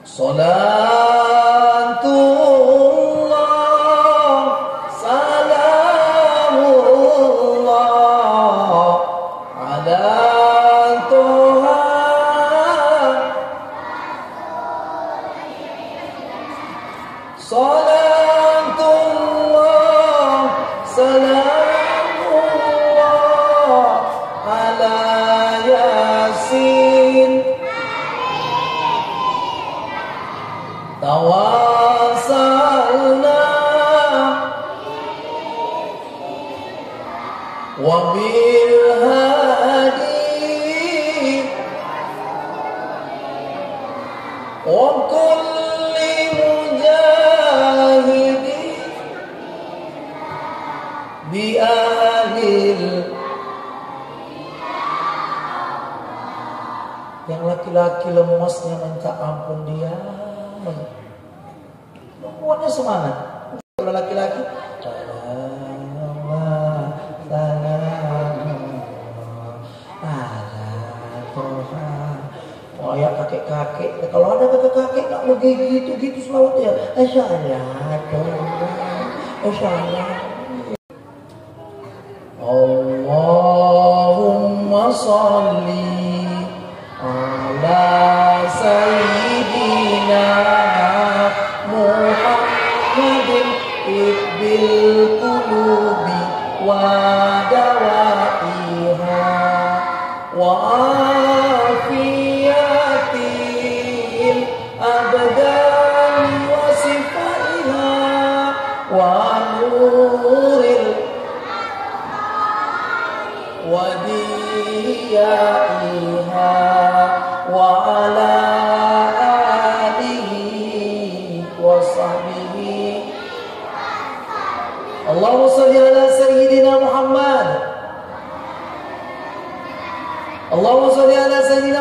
Salatullah, salamullah ala Toha. Salatullah, salamullah ala Yasin. Tawasalna wa bil hadi wa kulli mujahidi bi ahlil. Yang laki-laki lemesnya minta ampun dia. Perempuannya semangat. Kalau laki-laki, oh ya kakek-kakek. Kalau ada kakek-kakek nggak mau gitu selawat ya. Allahumma sholli ala sayyidina Muhammadin ibbil qulubi wa dawaiha wa afiyatil abdan wa sifaiha wa nuril wa diyaiha wa ala Allahumma sholli ala sayyidina Muhammad. Allahumma sholli ala sayyidina